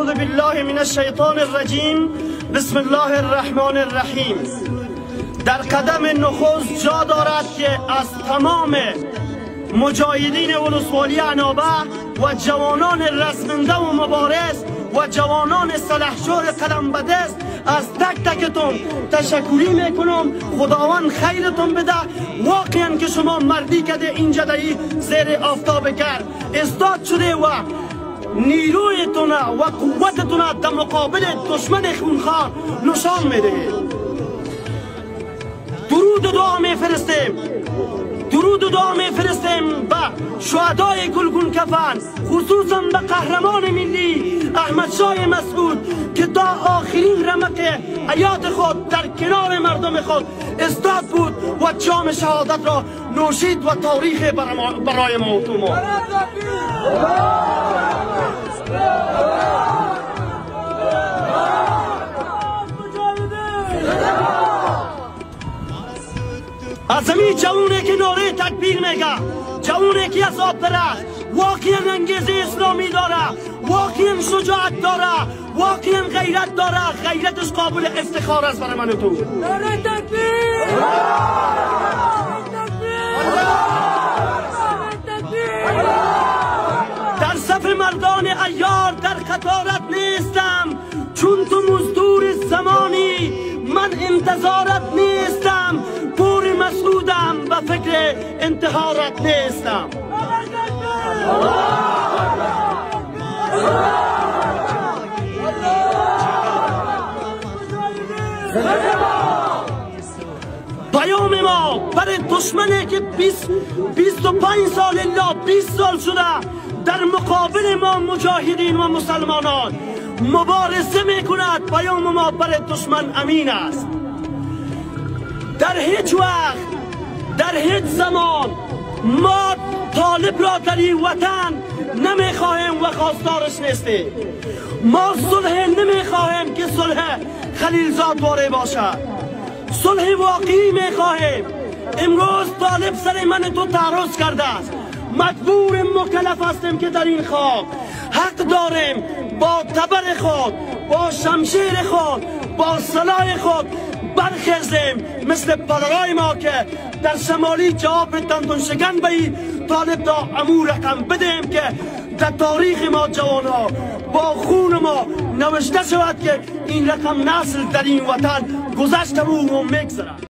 اعوذ بالله من الشیطان الرجیم. بسم الله الرحمن الرحیم. در قدم نخست جا دارد که از تمام مجاهدین ولسوالی عنابه و جوانان رزمنده و مبارز و جوانان سلحشور قدم به دست از تک تکتون تشکری میکنم. خداوند خیرتون بده. واقعا که شما مردی کده اینجا دایی زیر آفتاب کرد استاد شده و نیرویتون و قوتتون در مقابل دشمن خونخوار نشان میده. درود و دعا میفرستیم، درود و دعا میفرستیم به شهدای گلگون کفن، خصوصا به قهرمان ملی احمد شاه مسعود که تا آخرین رمق حیات خود در کنار مردم خود استاد بود و جام شهادت را نوشید و تاریخ برای ما اتوما. از همین جوونه که ناره تکبیر میگه، جوونه که از آب پرست، واقعا انگیزه اسلامی داره، واقعا شجاعت داره، واقعا غیرت داره. غیرتش قابل افتخار است برای من و تو. ناره تکبیر! در صف مردان عیار در خطارت نیستم، چون تو مزدور زمانی من انتظارت نیستم. پور مسعودم و فکر انتحارت نیستم. پیام ما برای دشمنی که 25 سال الا 20 سال شده در مقابل ما مجاهدین و مسلمانان مبارزه میکند. پیام ما برای دشمن امین است. در هیچ وقت، در هیچ زمان ما طالب را در این وطن نمیخواهیم و خواستارش نیستیم. ما صلح نمیخواهیم که صلح خلیلزاد واره باشد. صلح واقعی میخواهیم. امروز طالب سر من تو تعرض کرده است. مجبور مکلف هستیم که در این خاک حق داریم با تبر خود، با شمشیر خود، با سلاح خود برخیزیم مثل پدرای ما که در شمالی جواب دندون شکن به طالب دا امو رقم بدیم که در تاریخ ما جوانا با خون ما نوشته شود که این رقم نسل در این وطن گذشته و میگذره.